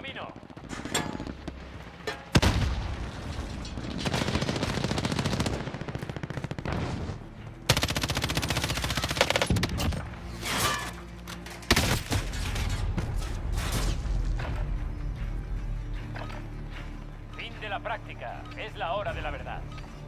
camino. Fin de la práctica. Es la hora de la verdad.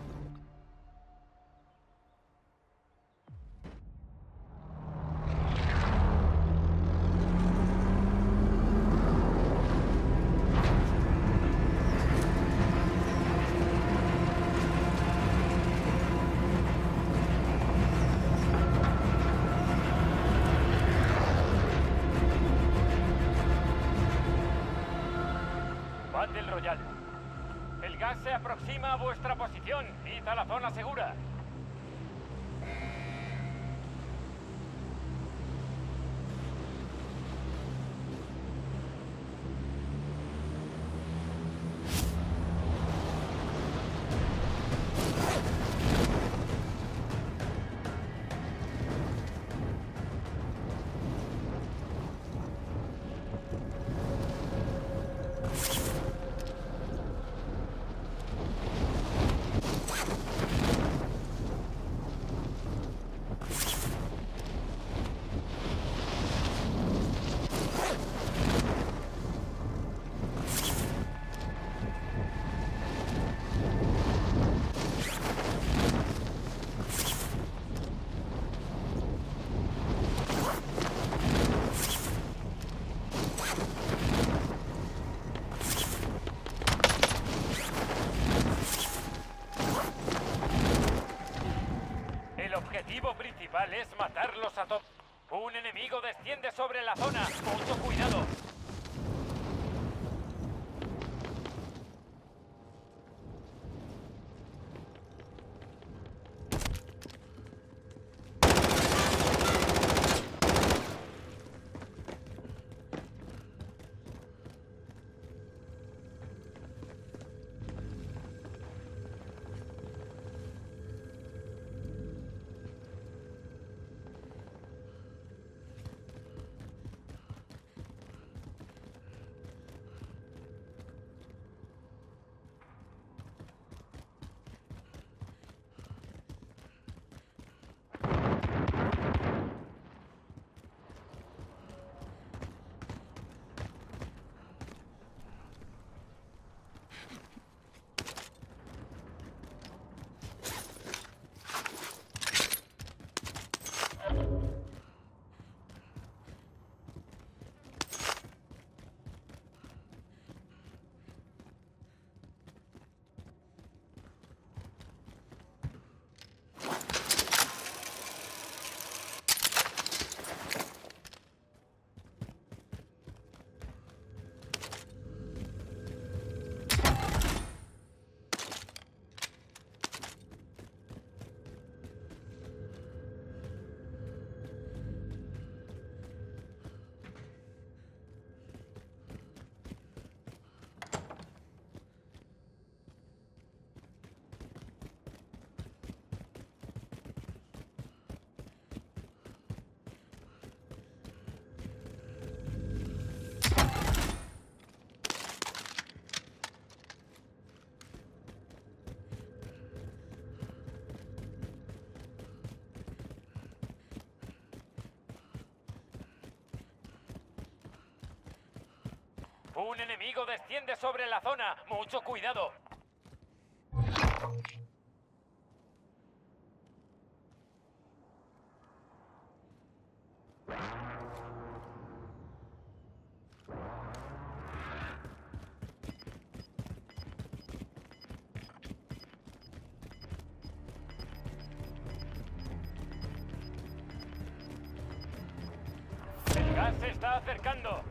Battle Royale. El gas se aproxima a vuestra posición. Id a la zona segura. El objetivo principal es matarlos a todos. Un enemigo desciende sobre la zona. Mucho cuidado. Un enemigo desciende sobre la zona. Mucho cuidado. El gas se está acercando.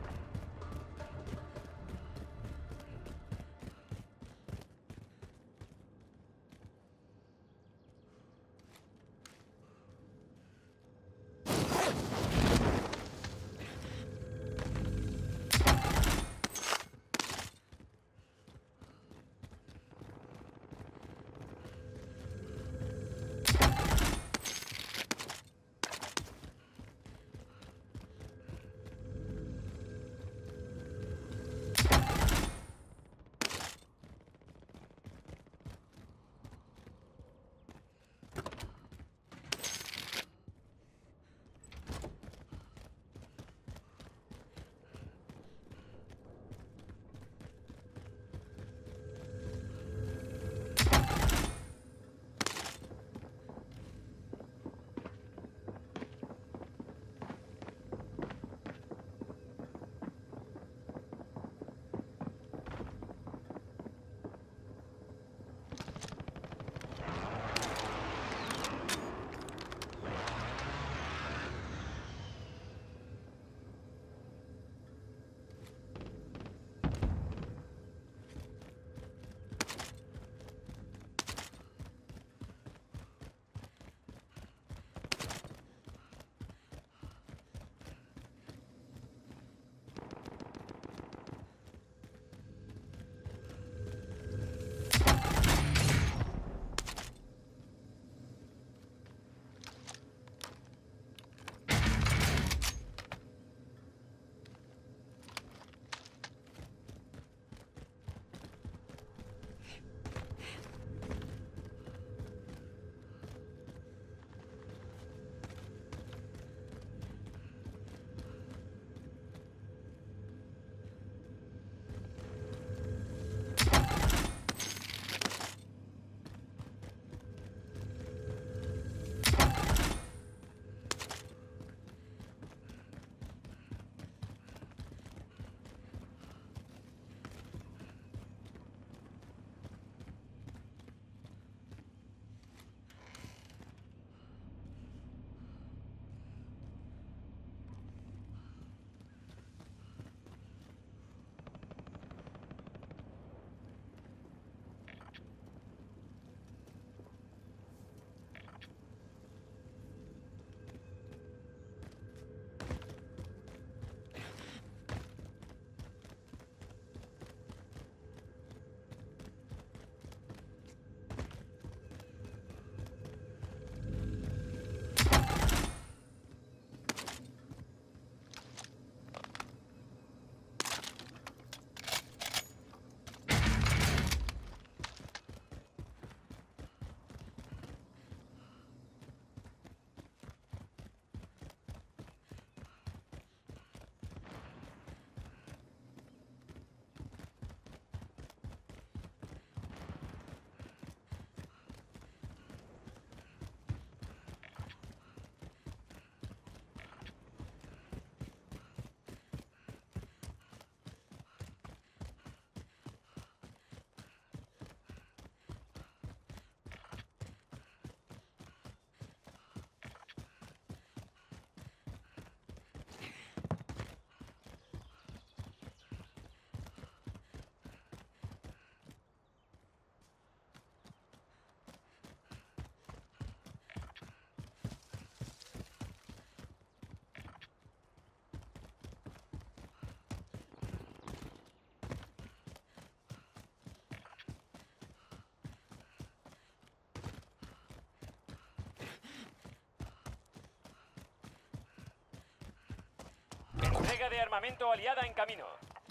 Entrega de armamento aliada en camino.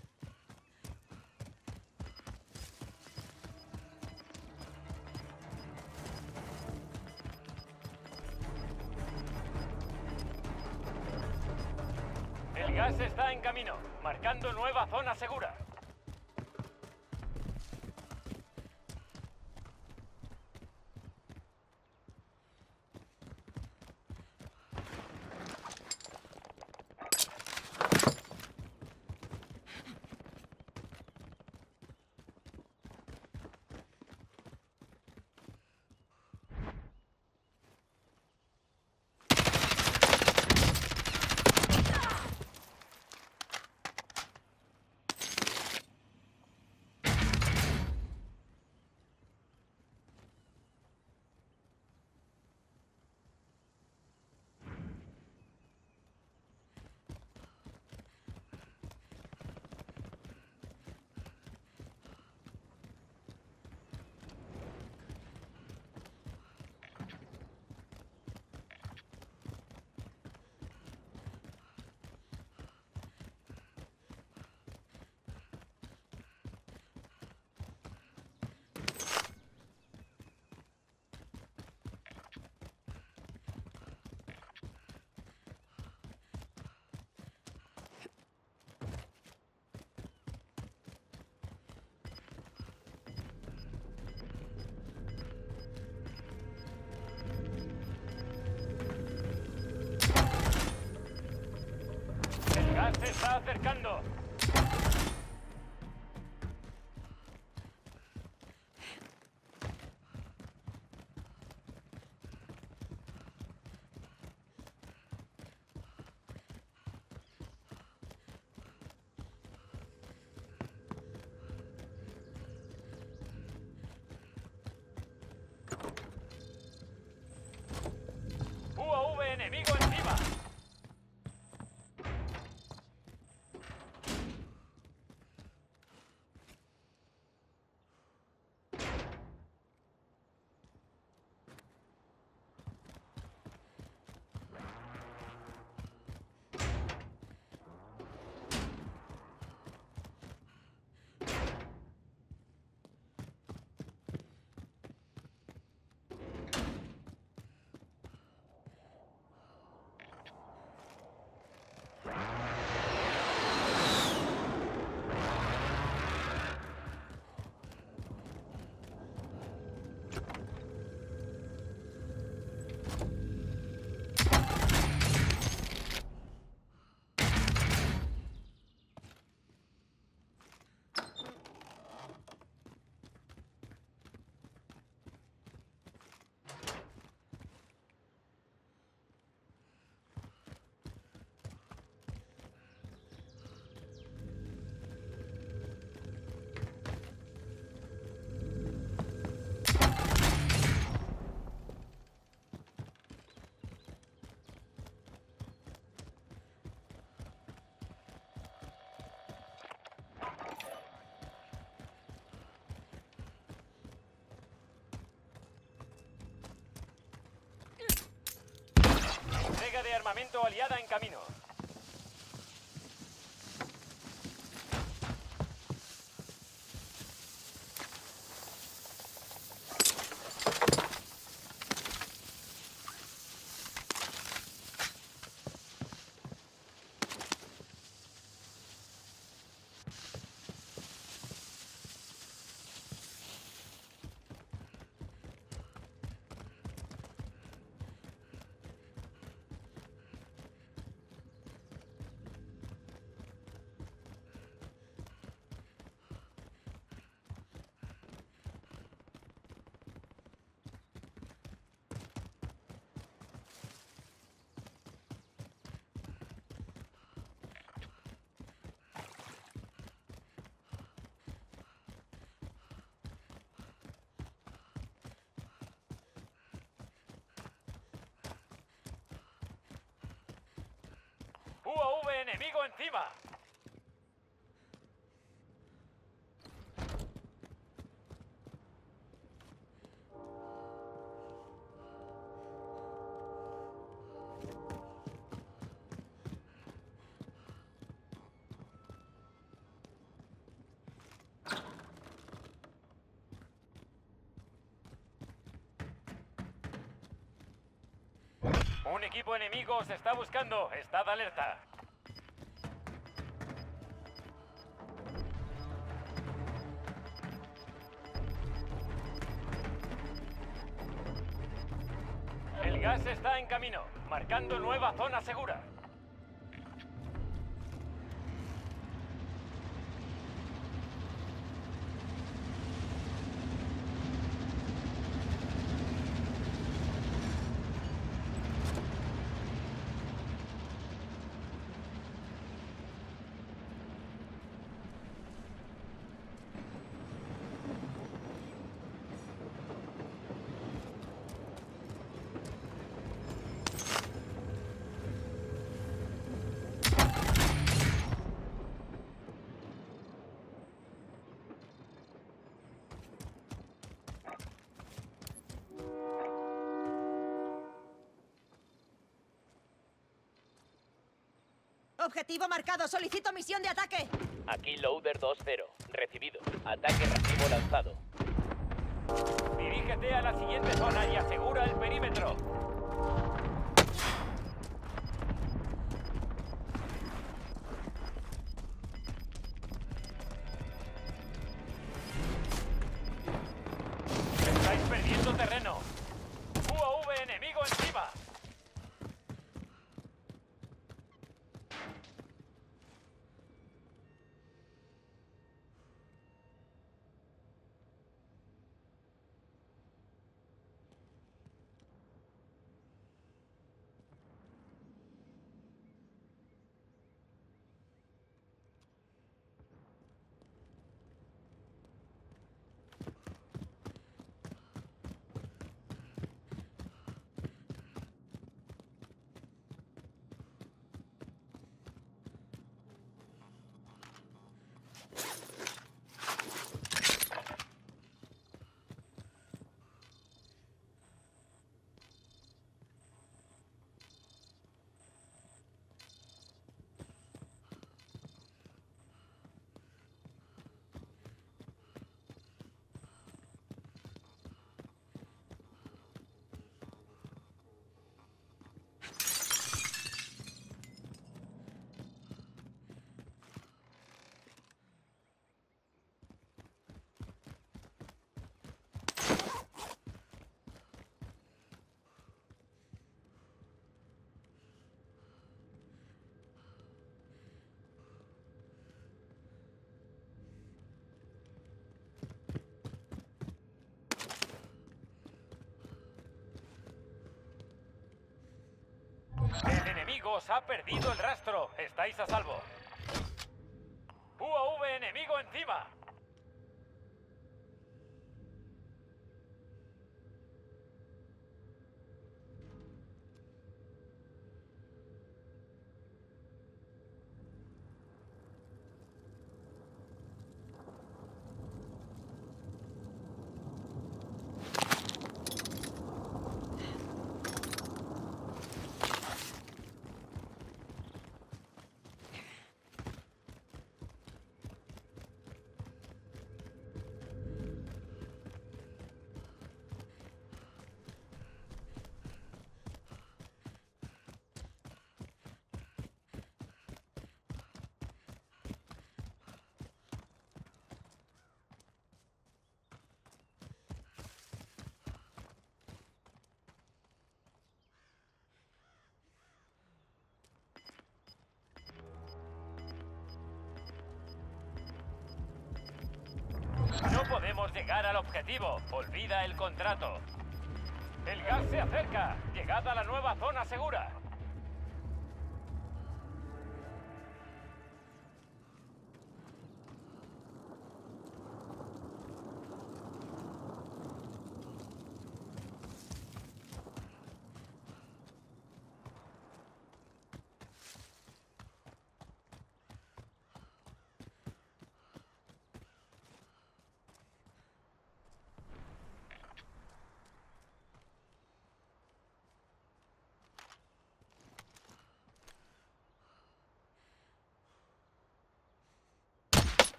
El gas está en camino, marcando nueva zona segura. El gas se está acercando. UAV enemigo encima. Entrega de armamento aliada en camino. UAV enemigo encima. equipo enemigo os está buscando. Estad alerta. El gas está en camino, marcando nueva zona segura. Objetivo marcado. Solicito misión de ataque. Aquí Loader 2-0. Recibido. Ataque recibo lanzado. Dirígete a la siguiente zona y asegura el perímetro. Estáis perdiendo terreno. UAV enemigo encima. El enemigo os ha perdido el rastro. Estáis a salvo. UAV enemigo encima. No podemos llegar al objetivo. Olvida el contrato. El gas se acerca. Llegad a la nueva zona segura.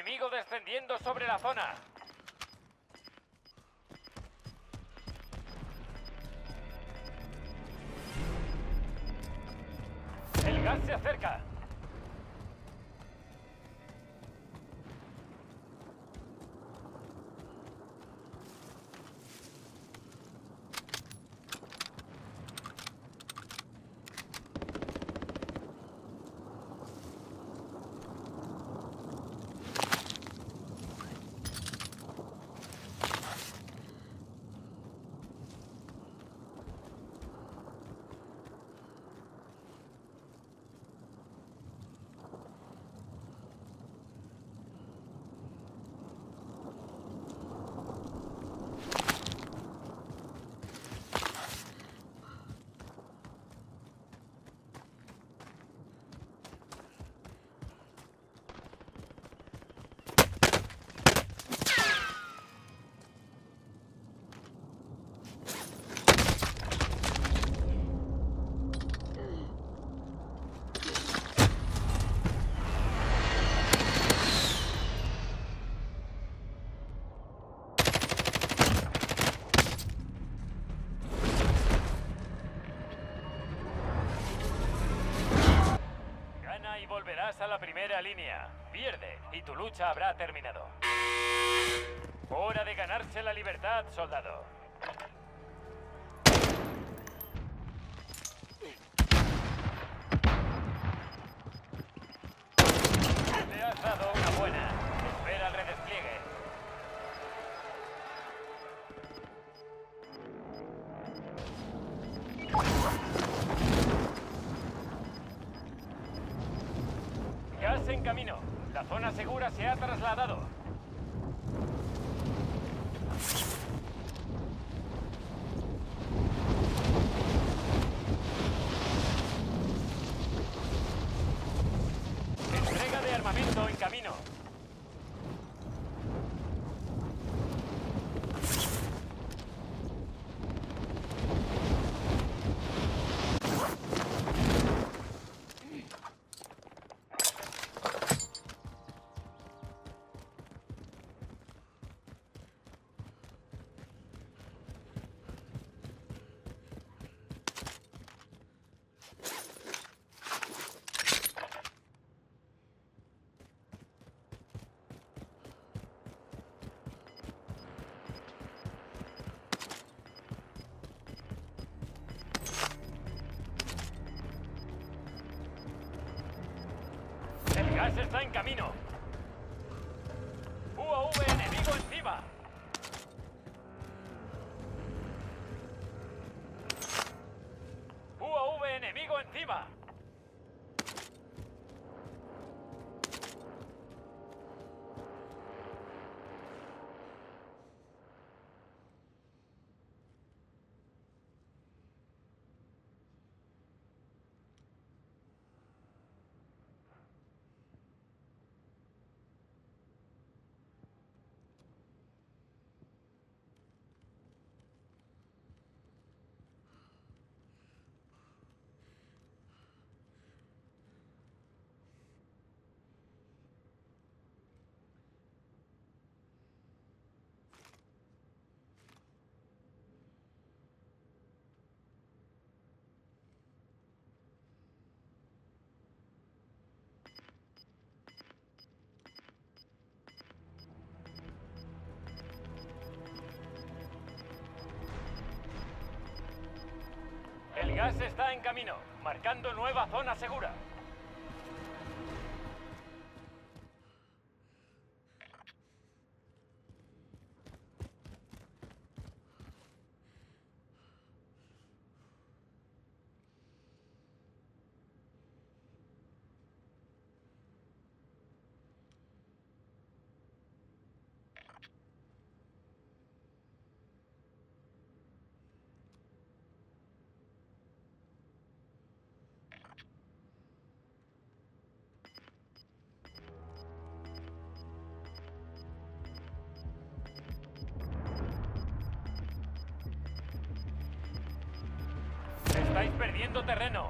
enemigo descendiendo sobre la zona. El gas se acerca. Y volverás a la primera línea. Pierde y tu lucha habrá terminado. Hora de ganarse la libertad, soldado. Le has dado una buena. Espera el redespliegue. Gas en camino. La zona segura se ha trasladado. Entrega de armamento en camino. El gas está en camino. UAV enemigo encima. UAV enemigo encima. El gas está en camino, marcando nueva zona segura. Estáis perdiendo terreno.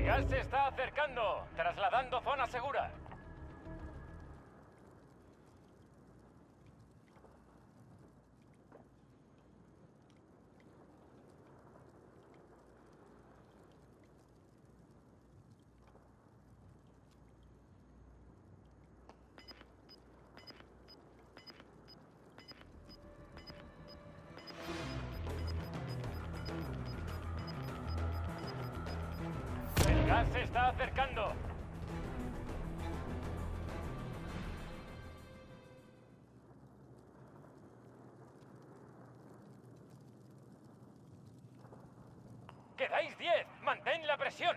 El gas se está acercando. Trasladando zona segura. El gas se está acercando. Quedáis 10. Mantén la presión.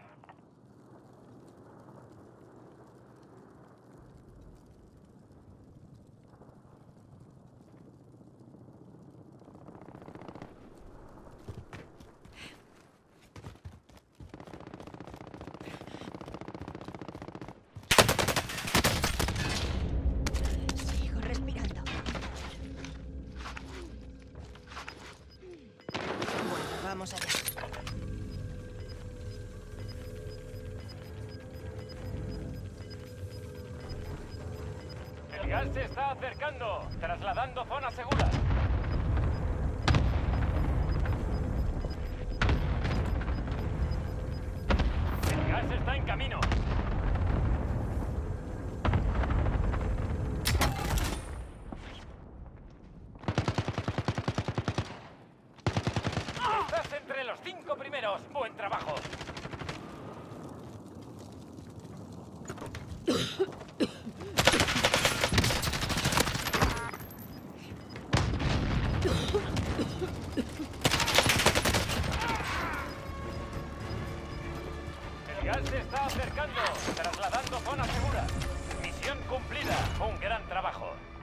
Sigo respirando. Bueno, vamos allá. El gas se está acercando. Trasladando zona segura. El gas está en camino. Estás entre los 5 primeros. Buen trabajo. El gas se está acercando. Trasladando zona segura. Misión cumplida. Un gran trabajo.